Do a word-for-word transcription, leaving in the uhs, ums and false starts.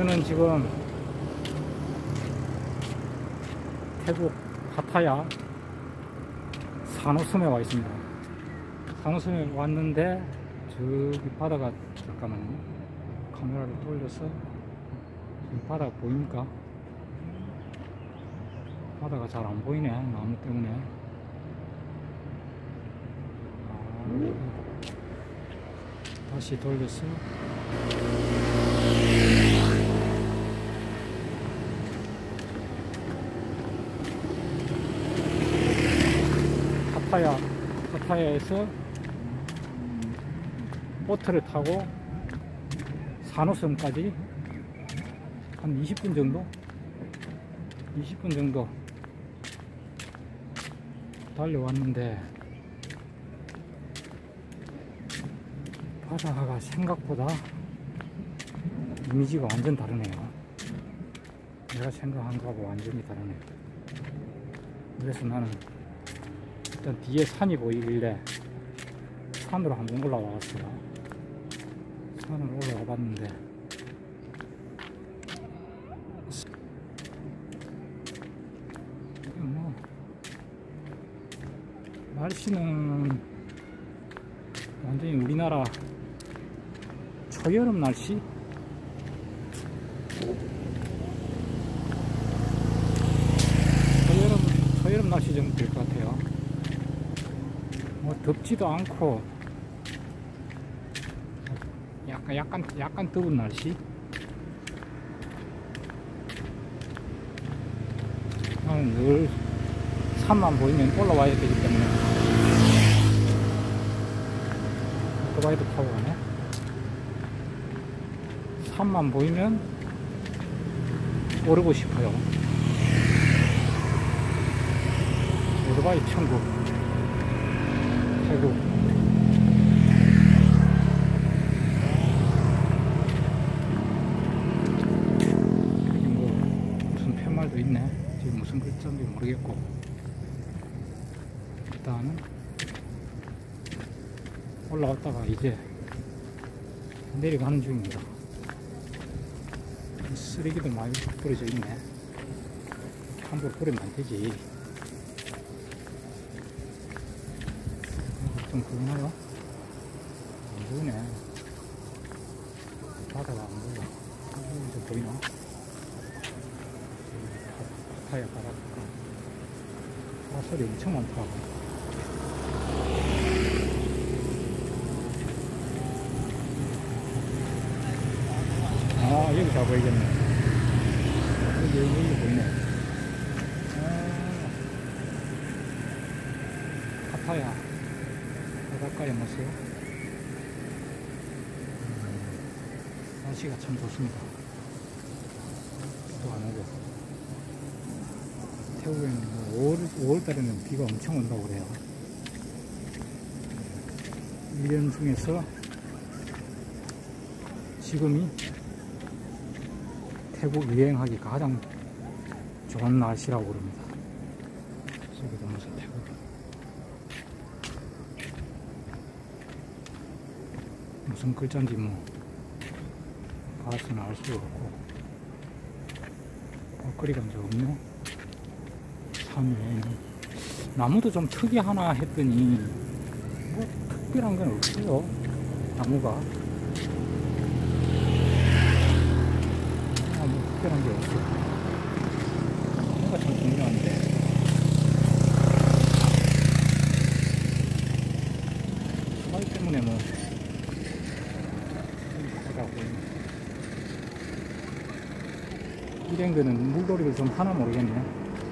저는 지금 태국 파타야 산호섬에 와 있습니다. 산호섬에 왔는데 저기 바다가, 잠깐만요, 카메라를 돌려서 지금 바다 보입니까? 바다가 잘 안 보이네, 나무 때문에. 아, 다시 돌려서 파타야, 파타야에서 보트를 타고 산호섬까지 한 이십 분 정도? 이십 분 정도 달려왔는데 바다가 생각보다 이미지가 완전 다르네요. 내가 생각한 거하고 완전히 다르네요. 그래서 나는 일단 뒤에 산이 보이길래 산으로 한번 올라와 봤어요. 산을 올라와 봤는데 뭐 날씨는 완전히 우리나라 초여름 날씨? 초여름, 초여름 날씨 정도 될 것 같아요. 뭐 덥지도 않고 약간 약간 약간 더운 날씨. 나는 늘 산만 보이면 올라와야 되기 때문에. 오토바이도 타고 가네. 산만 보이면 오르고 싶어요. 오토바이 천국, 태국. 여기 뭐 무슨 팻말도 있네. 지금 무슨 글자인지 모르겠고. 일단은 올라왔다가 이제 내려가는 중입니다. 쓰레기도 많이 뿌려져 있네. 함부로 뿌리면 안 되지. 좀 보이나요? 안 보이네. 바다가 안 보여. 좀 보이나? 파타야 바닷가. 아, 소리 엄청 많다. 아, 여기 다 보이겠네. 여기, 여기, 여기 보이네. 아, 파타야 바닷가의 모습. 음, 날씨가 참 좋습니다. 비도 안 오고. 태국에는 뭐 오월 달에는 비가 엄청 온다고 그래요. 일 년 중에서 지금이 태국 여행하기 가장 좋은 날씨라고 그럽니다. 저기도 무슨 태국. 무슨 글자인지 뭐 봐서는 알 수가 없고. 먹거리가 이제 없네. 산 외에는 나무도 좀 특이하나 했더니 뭐 특별한 건 없어요. 나무가 특별한 게 없어. 뭔가 참 중요한데. 수마이 때문에 뭐 하다고. 이런 거는 물놀이를 좀 하나 모르겠네.